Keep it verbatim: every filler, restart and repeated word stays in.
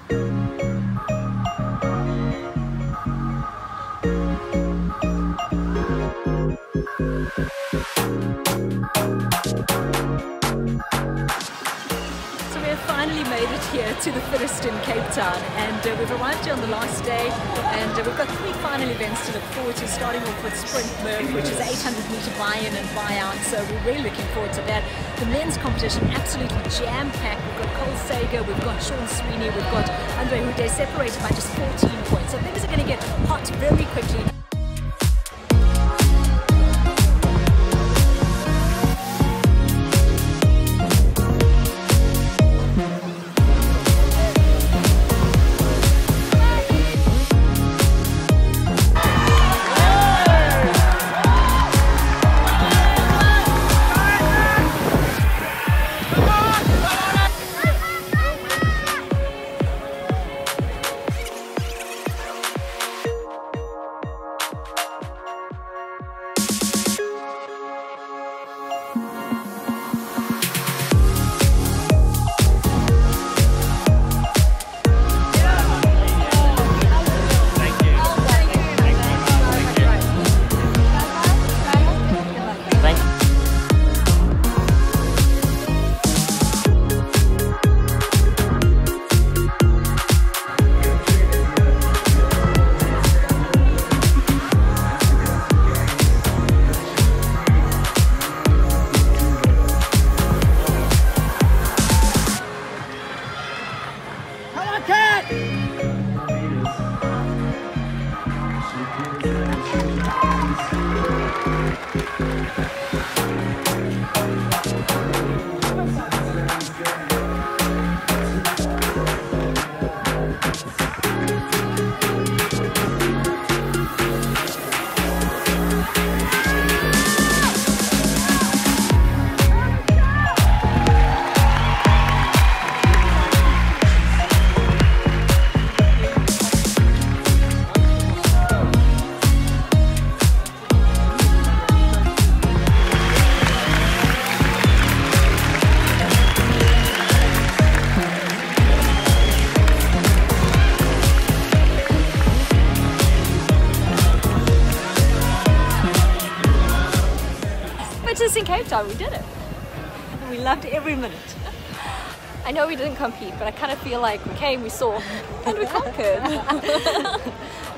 Finally made it here to the fittest in Cape Town, and uh, we've arrived here on the last day, and uh, we've got three final events to look forward to, starting off with Sprint Murph, which is eight hundred meter buy-in and buy-out, so we're really looking forward to that. The men's competition absolutely jam-packed. We've got Cole Sager, we've got Sean Sweeney, we've got Andre Houdet, separated by just fourteen points, so things are going to get hot very quickly. In Cape Town, we did it. We loved every minute. I know we didn't compete, but I kind of feel like we came, we saw, and we conquered.